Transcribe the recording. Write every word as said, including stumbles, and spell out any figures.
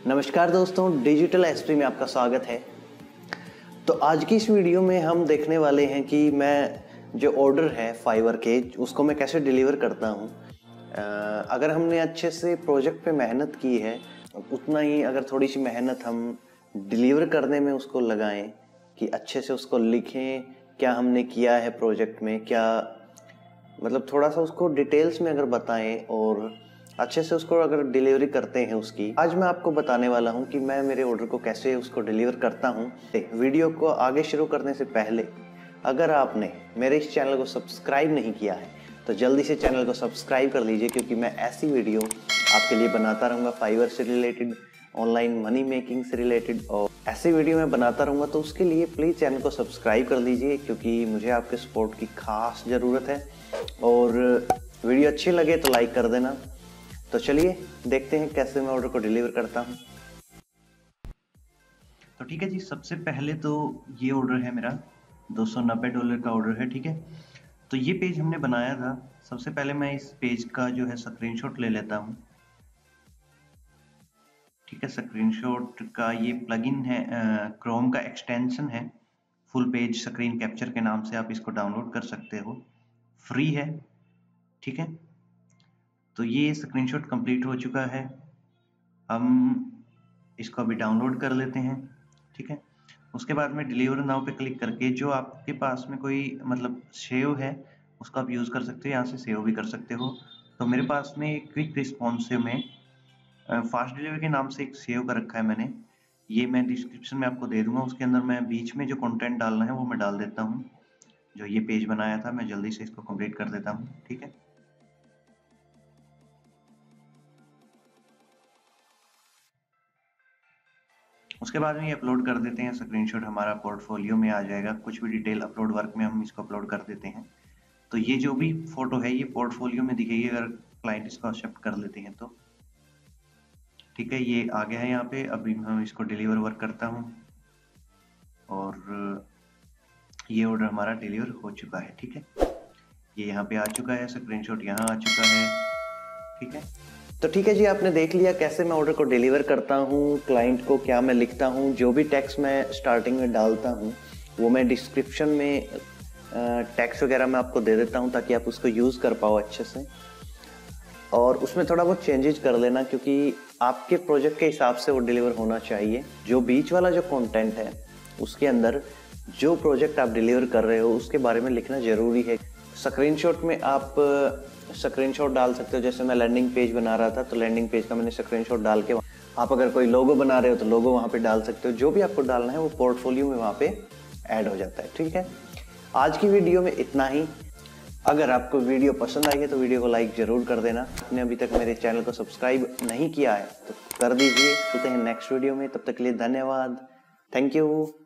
नमस्कार दोस्तों, digital SP में आपका स्वागत है। तो आज की इस वीडियो में हम देखने वाले हैं कि मैं जो ऑर्डर है फाइवर के उसको मैं कैसे डिलीवर करता हूं। अगर हमने अच्छे से प्रोजेक्ट पे मेहनत की है उतना ही अगर थोड़ी सी मेहनत हम डिलीवर करने में उसको लगाएं कि अच्छे से उसको लिखें, क्या हमने किया है प्रोजेक्ट में, क्या मतलब थोड़ा सा उसको डिटेल्स में अगर बताएं और अच्छे से उसको अगर डिलीवरी करते हैं उसकी। आज मैं आपको बताने वाला हूं कि मैं मेरे ऑर्डर को कैसे उसको डिलीवर करता हूं। वीडियो को आगे शुरू करने से पहले अगर आपने मेरे इस चैनल को सब्सक्राइब नहीं किया है तो जल्दी से चैनल को सब्सक्राइब कर लीजिए, क्योंकि मैं ऐसी वीडियो आपके लिए बनाता रहूँगा फाइवर से रिलेटेड, ऑनलाइन मनी मेकिंग से रिलेटेड, और ऐसी वीडियो मैं बनाता रहूँगा। तो उसके लिए प्लीज़ चैनल को सब्सक्राइब कर लीजिए, क्योंकि मुझे आपके सपोर्ट की खास ज़रूरत है। और वीडियो अच्छी लगे तो लाइक कर देना। तो चलिए देखते हैं कैसे मैं ऑर्डर को डिलीवर करता हूं। तो ठीक है जी, सबसे पहले तो ये ऑर्डर है मेरा दो सौ नब्बे डॉलर का ऑर्डर है। ठीक है, तो ये पेज हमने बनाया था। सबसे पहले मैं इस पेज का जो है स्क्रीनशॉट ले लेता हूं। ठीक है, स्क्रीनशॉट का ये प्लगइन है, क्रोम का एक्सटेंशन है, फुल पेज स्क्रीन कैप्चर के नाम से। आप इसको डाउनलोड कर सकते हो, फ्री है। ठीक है, तो ये स्क्रीनशॉट कंप्लीट हो चुका है। हम इसको अभी डाउनलोड कर लेते हैं। ठीक है, उसके बाद में डिलीवर नाउ पे क्लिक करके जो आपके पास में कोई मतलब सेव है उसका आप यूज़ कर सकते हो, यहाँ से सेव भी कर सकते हो। तो मेरे पास में एक क्विक रिस्पॉन्सिव में फास्ट डिलीवरी के नाम से एक सेव कर रखा है मैंने। ये मैं डिस्क्रिप्शन में आपको दे दूंगा। उसके अंदर मैं बीच में जो कंटेंट डालना है वो मैं डाल देता हूँ। जो ये पेज बनाया था मैं जल्दी से इसको कंप्लीट कर देता हूँ। ठीक है, उसके बाद में ये अपलोड कर देते हैं। स्क्रीनशॉट हमारा पोर्टफोलियो में आ जाएगा। कुछ भी डिटेल अपलोड वर्क में हम इसको अपलोड कर देते हैं। तो ये जो भी फोटो है ये पोर्टफोलियो में दिखेगी अगर क्लाइंट इसको एक्सेप्ट कर लेते हैं तो। ठीक है, ये आ गया है यहाँ पे। अभी मैं इसको डिलीवर वर्क करता हूँ और ये ऑर्डर हमारा डिलीवर हो चुका है। ठीक है, ये यहाँ पे आ चुका है, स्क्रीनशॉट यहाँ आ चुका है। ठीक है, तो ठीक है जी, आपने देख लिया कैसे मैं ऑर्डर को डिलीवर करता हूँ, क्लाइंट को क्या मैं लिखता हूँ। जो भी टैक्स मैं स्टार्टिंग में डालता हूँ वो मैं डिस्क्रिप्शन में टैक्स वगैरह मैं आपको दे देता हूँ ताकि आप उसको यूज़ कर पाओ अच्छे से। और उसमें थोड़ा बहुत चेंजेस कर लेना, क्योंकि आपके प्रोजेक्ट के हिसाब से वो डिलीवर होना चाहिए। जो बीच वाला जो कंटेंट है उसके अंदर जो प्रोजेक्ट आप डिलीवर कर रहे हो उसके बारे में लिखना ज़रूरी है। स्क्रीनशॉट में आप स्क्रीनशॉट डाल सकते हो। जैसे मैं लैंडिंग पेज बना रहा था तो लैंडिंग पेज का मैंने स्क्रीनशॉट डाल के, आप अगर कोई लोगो बना रहे हो तो लोगो वहाँ पे डाल सकते हो। जो भी आपको डालना है वो पोर्टफोलियो में वहाँ पे ऐड हो जाता है। ठीक है, आज की वीडियो में इतना ही। अगर आपको वीडियो पसंद आई है तो वीडियो को लाइक जरूर कर देना। आपने अभी तक मेरे चैनल को सब्सक्राइब नहीं किया है तो कर दीजिए। मिलते हैं नेक्स्ट वीडियो में, तब तक के लिए धन्यवाद। Thank you.